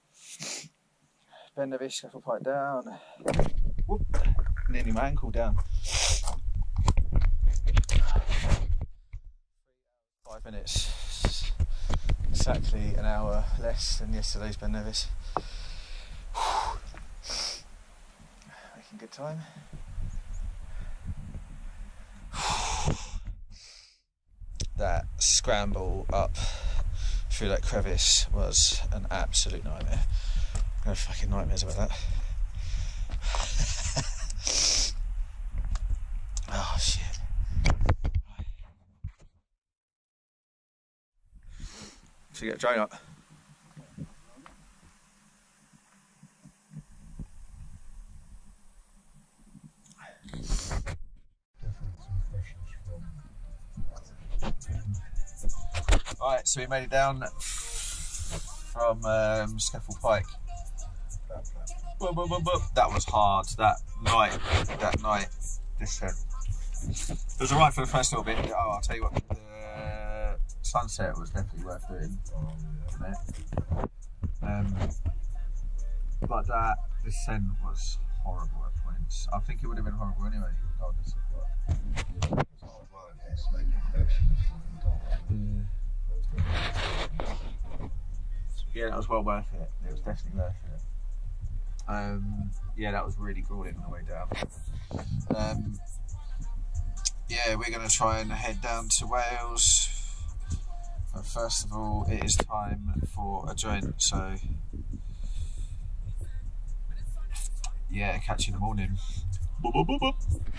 Ben Nevis, Scafell Pike down. Whoop. Nearly my ankle down. 5 minutes. Exactly an hour less than yesterday's Ben Nevis. Making good time. That scramble up through that crevice was an absolute nightmare. No fucking nightmares about that. Oh shit. Should we get a drone up? Alright, so we made it down from Scafell Pike. That was hard, that night descent. It was alright for the first little bit. Oh, I'll tell you what, the sunset was definitely worth doing. But that descent was horrible at points. I think it would have been horrible anyway, regardless of what. Yeah, that was well worth it. It was definitely worth it. Yeah, that was really grueling on the way down. Yeah, we're going to try and head down to Wales. But first of all, it is time for a joint, so yeah, catch you in the morning. Boop, boop, boop, boop.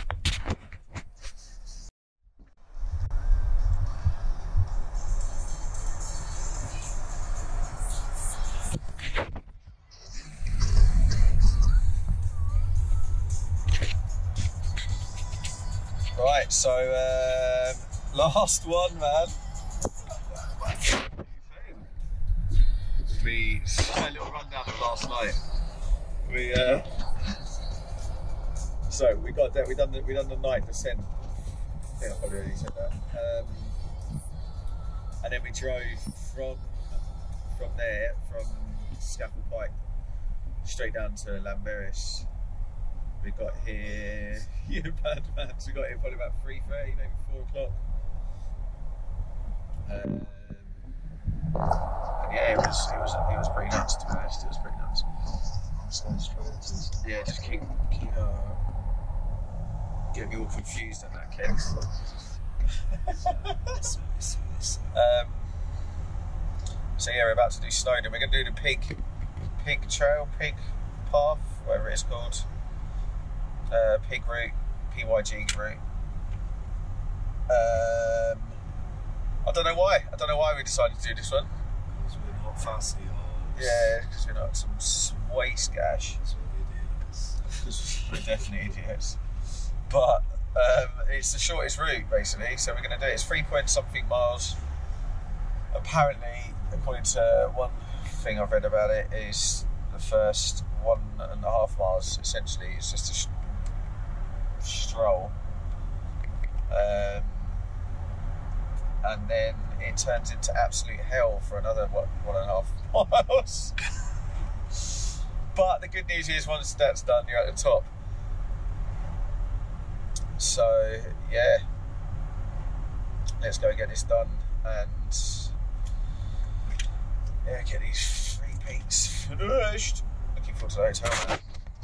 Right, so last one, man. We a little rundown of last night. We got there. We done the night descent. I think I probably already said that. And then we drove from there, from Scafell Pike, straight down to Llanberis. We got here, yeah, bad man. So we got here probably about 3:30, maybe 4 o'clock. And yeah, it was pretty nuts, to be honest. It was pretty nuts. Yeah, just keep getting me all confused on that, Ken. So yeah, we're about to do Snowdon. We're going to do the pig trail, pig path, whatever it's called. Pig route, PYG route. I don't know why we decided to do this one. Because we're not fussy or... Yeah, because we're not some waste gash. We're definitely idiots. But it's the shortest route, basically, so we're going to do it. It's 3-point-something miles. Apparently, according to one thing I've read about it, is the first 1.5 miles, essentially, it's just a stroll. And then it turns into absolute hell for another 1.5 miles. But the good news is, once that's done, you're at the top. So yeah, let's go get this done and yeah, get these 3 peaks finished. Looking forward to the hotel now.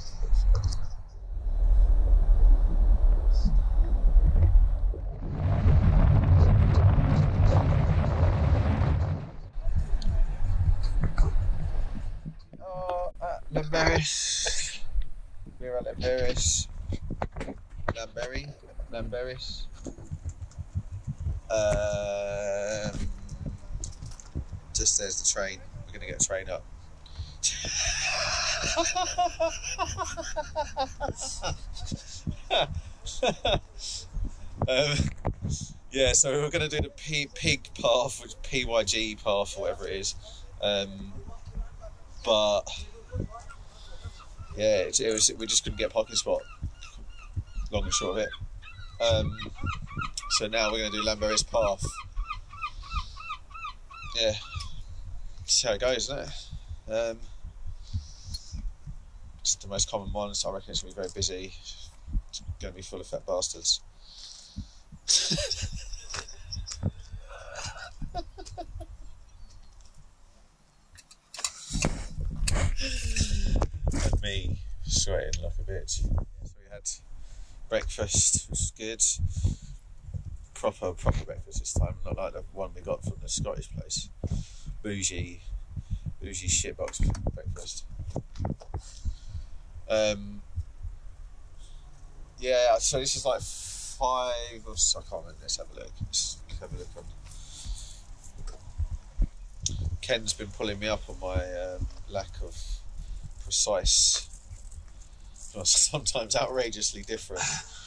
Llanberis. We're at Llanberis. Llanberis. Just there's the train. We're going to get a train up. Yeah, so we're going to do the pig path, which PYG path, or whatever it is. But yeah, we just couldn't get a parking spot. Long and short of it. So now we're going to do Llanberis path. Yeah, see how it goes, isn't it? It's the most common one, so I reckon it's going to be very busy. It's going to be full of fat bastards. And me sweating like a bitch. So we had breakfast, which was good. Proper breakfast this time, not like the one we got from the Scottish place. Bougie shitbox breakfast. Yeah, so this is like 5 or so, I can't remember. Let's have a look. On. Ken's been pulling me up on my lack of precise, well, sometimes outrageously different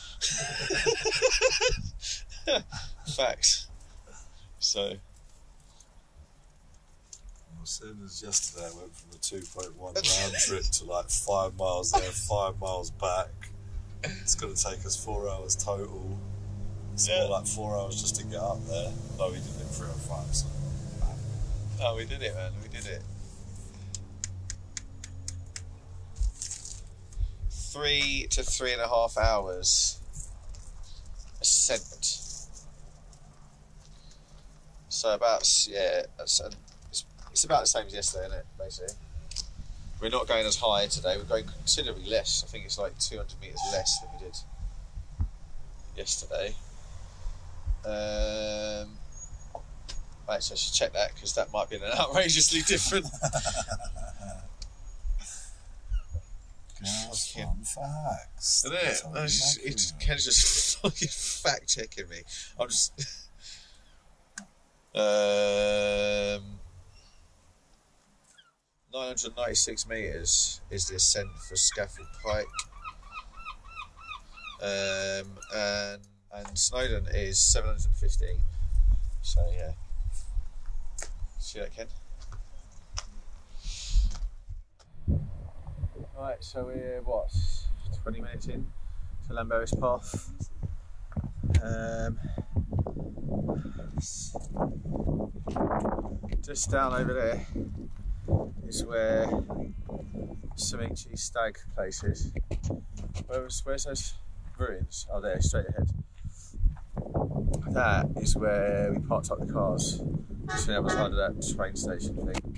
facts. So, As soon as yesterday I went from a 2.1 round trip to like 5 miles there, 5 miles back. It's going to take us 4 hours total. It's more like 4 hours just to get up there. No, we did it 3 or 5. So. Oh, we did it, man. We did it. 3 to 3.5 hours ascent. So about, yeah, it's about the same as yesterday, isn't it, basically? We're not going as high today, we're going considerably less. I think it's like 200 metres less than we did yesterday. Right, so I should check that, because that might be an outrageously different. Facts. Isn't it? Ken's just fucking fact checking me. I'm just. 996 metres is the ascent for Scafell Pike, and Snowdon is 715. So yeah. See that, Ken? Right, so we're what, 20 minutes in to Lamberris Path. Just down over there is where Simichi Stag place is. Where's those ruins? Oh, there, straight ahead. That is where we parked up the cars, just on the other side of that train station thing.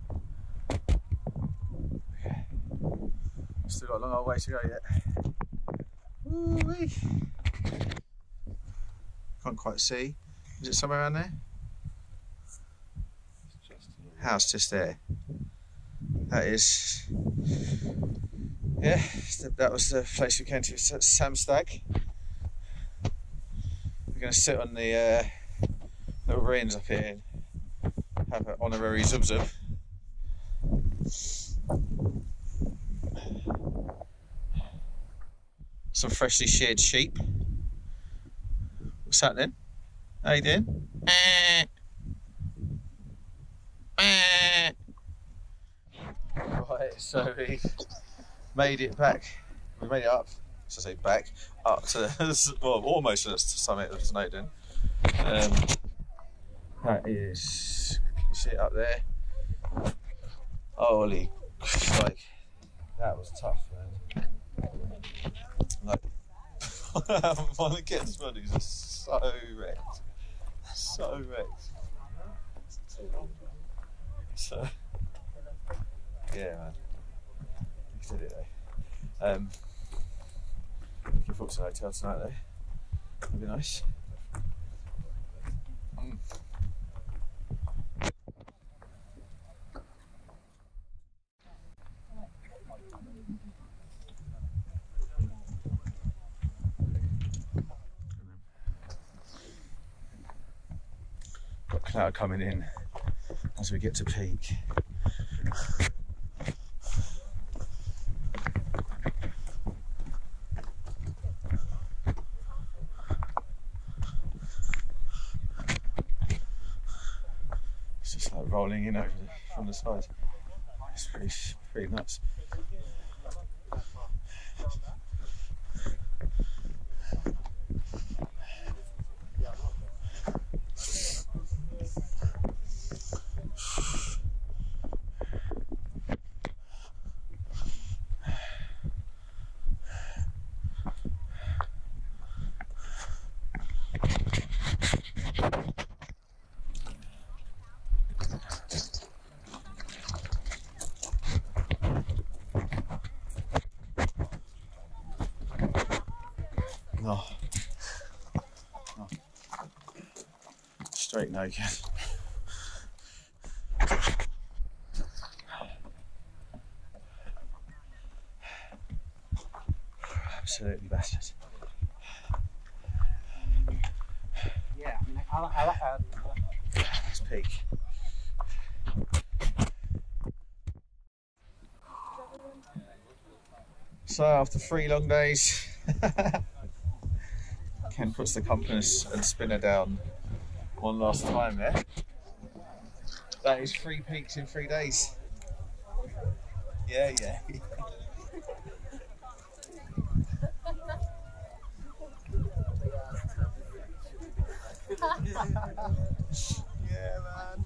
Still got a long old way to go yet. Woo-wee. Can't quite see. Is it somewhere around there? House just there. That is. Yeah, that was the place we came to. Sam Stag. We're going to sit on the little ruins up here and have an honorary zub zub. Some freshly sheared sheep. What's happening? How you doing? Right, so we made it back. We made it up. I should say back up to well, almost to the summit of Snowdon. That is, you see it up there. Holy, like that was tough, man. Like, my kids' buddies are so wrecked. So wrecked. So, yeah, man. We did it though. Looking forward to the hotel tonight though. That'll be nice. Got cloud coming in as we get to peak. It's just like rolling in over from the side. It's pretty nuts. No. No. Straight no, Ken. Absolutely bastard. Yeah, I mean, I like Let's peak. So after 3 long days, Ken puts the compass and spinner down one last time there. That is 3 peaks in 3 days. Yeah, yeah. Yeah, man.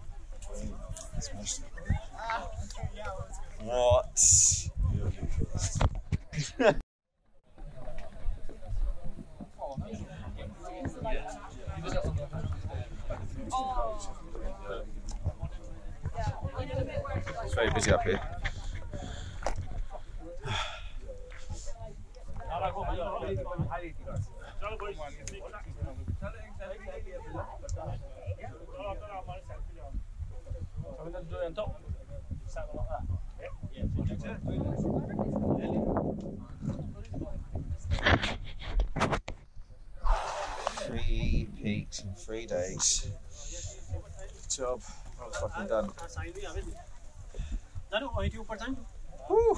What? very busy up here. Three peaks in 3 days. Good job. Well fucking done. Woo.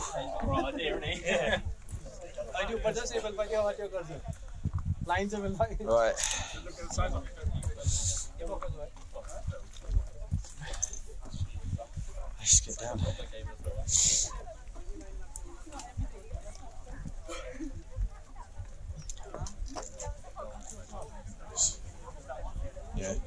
Right. Let's get down. Yeah.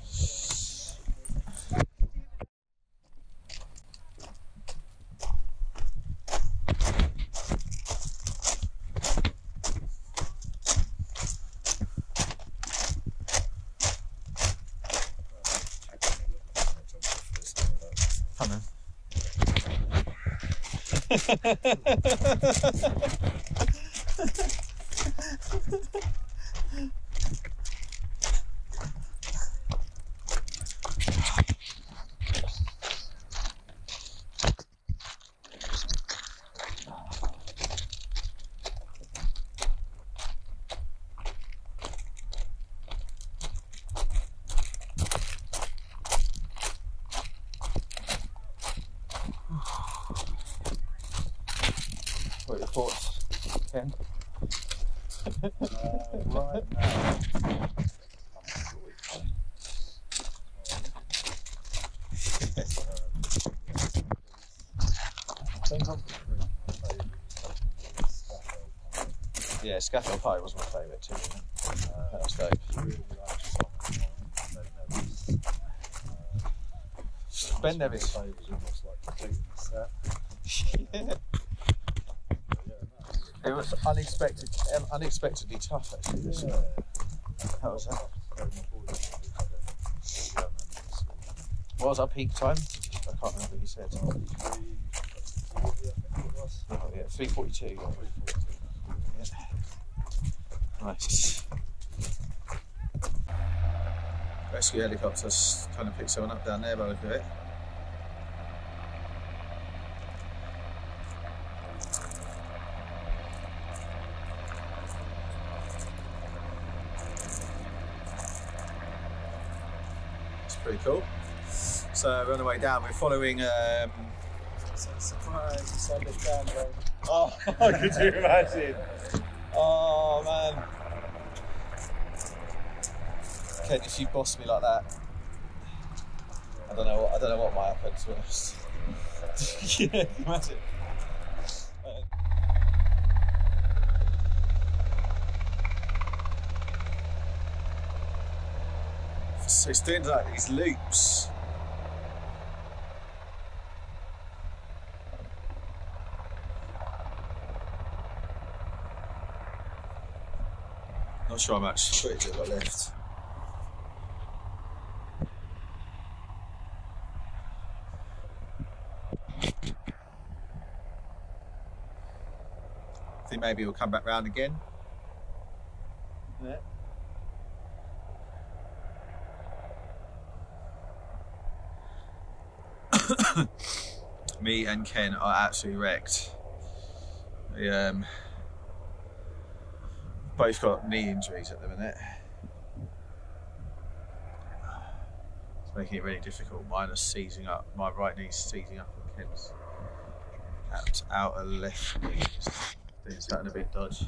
Come on. What are your thoughts, Ken? Right now, Yeah, Scafell Pike was my favourite too. That was dope. Ben Nevis. Yeah. It was unexpectedly tough actually. This one. How was that? What was our peak time? I can't remember what you said. Oh yeah, 3:42. Yeah. Nice. Rescue helicopters trying to pick someone up down there by the look of it. Pretty cool. So we're on the way down. We're following. Surprise! You send us down, bro. Oh, could you imagine? Oh man, Ken, if you boss me like that, I don't know what might happen. To be honest. Yeah, imagine. So it's doing like these loops. Not sure how much footage I've got left. I think maybe we'll come back round again. Yeah. Me and Ken are absolutely wrecked. We both got knee injuries at the minute. It's making it really difficult. Mine is seizing up. My right knee's seizing up, and Ken's outer left knee is doing something a bit dodgy.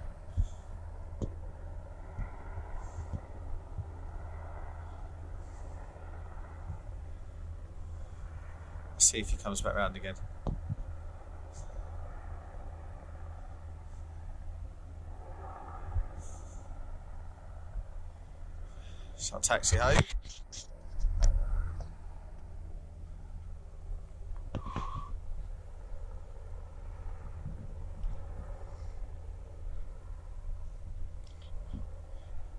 See if he comes back round again. So I'll taxi home.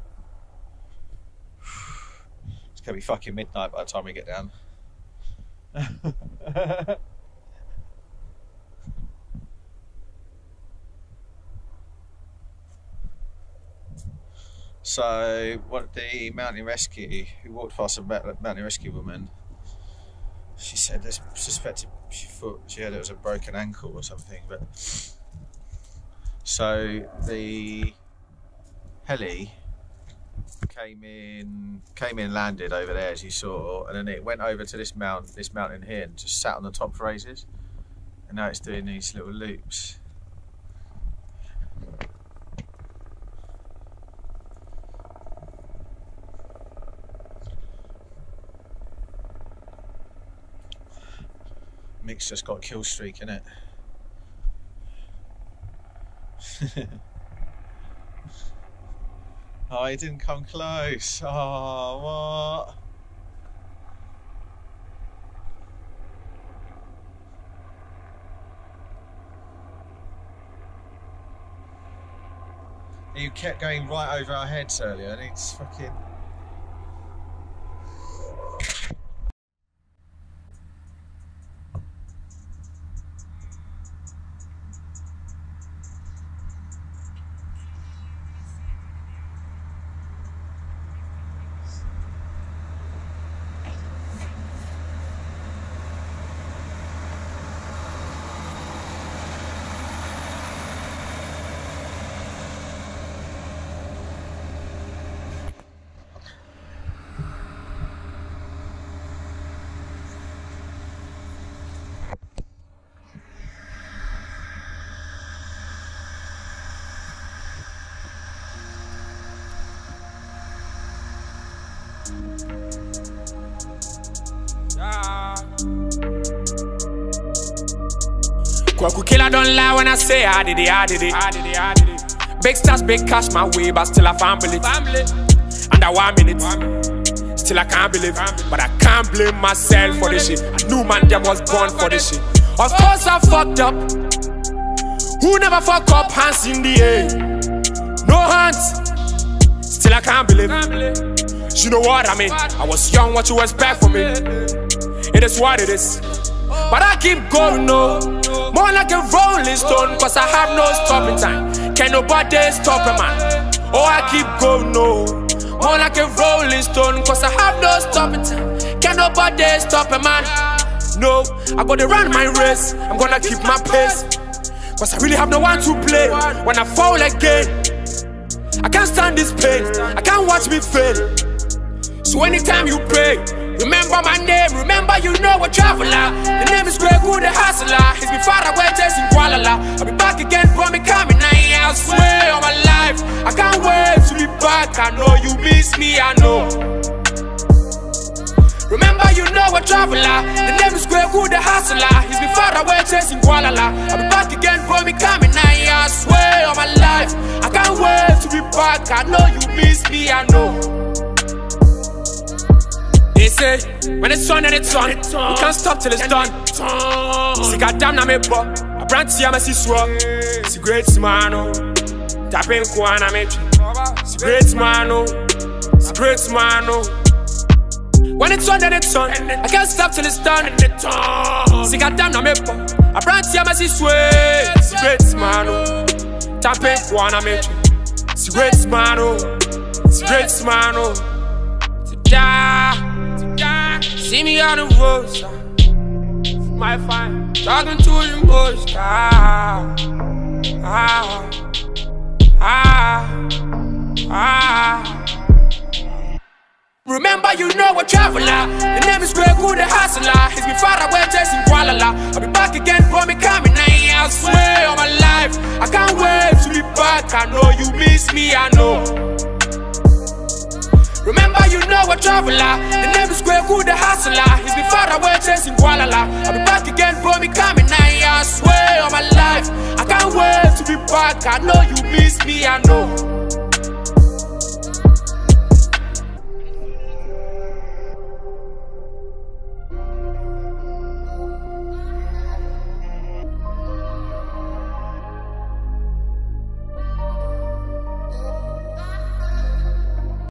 It's gonna be fucking midnight by the time we get down. So, what the mountain rescue who walked past a mountain rescue woman, she said they suspected, she thought she had it was a broken ankle or something, but so the heli came in, landed over there as you saw, and then it went over to this mountain here and just sat on the top for ages, and now it's doing these little loops. Mick's just got a kill streak in it. Oh, he didn't come close. Oh, what? He kept going right over our heads earlier, and it's fucking. Kwaku killer don't lie when I say I did it. Big stars, big cash my way, but still I family. Under 1 minute, still I can't believe. But I can't blame myself for this shit. I knew man them was born for this shit. Of course I fucked up. Who never fuck up? Hands in the air. No hands. Still I can't believe. You know what I mean? I was young, what you expect from me? It is what it is. But I keep going, no. More like a rolling stone, cause I have no stopping time. Can't nobody stop a man. Oh, I keep going, no. More like a rolling stone, cause I have no stopping time. Can't nobody stop a man. No, I gotta run my race. I'm gonna keep my pace, cause I really have no one to play. When I fall again, I can't stand this pain. I can't watch me fail. So anytime you pray, remember my name, remember you know a traveler. The name is Greg Wood, the hustler. He's been far away chasing Kuala. I'll be back again, bro, me coming now. I swear on my life, I can't wait to be back. I know you miss me, I know. Remember you know a traveler. The name is Greg Wood, the hustler. He's been far away chasing Kuala. I'll be back again, bro, me coming now. I swear on my life, I can't wait to be back. I know you miss me, I know. They say, when it's on and it's on, we can't stop till it's done. See, goddamn, na me bo. I brand see, I'm a siswa. See, great man, oh. Tapping Kuana, me. See, great man, oh. See, great man, oh. When it's on and it's on, I can't stop till it's done. See, goddamn, na me bo. I brand see, I'm a siswa. See, great man, oh. Tapping Kuana, me. See, great man, oh. See, great man, oh. See me on the road, my fine, talking to the most. Remember you know a traveler. The name is Greg Wood, the hustler. He's been far away chasing Kuala. I'll be back again, bro, me coming now. I swear on my life, I can't wait to be back. I know you miss me, I know. Remember you know a traveler. The name is Greg Wood, the hustler. He's been far away chasing Kuala. I'll be back again, bro, me coming now. I swear on my life, I can't wait to be back. I know you miss me, I know.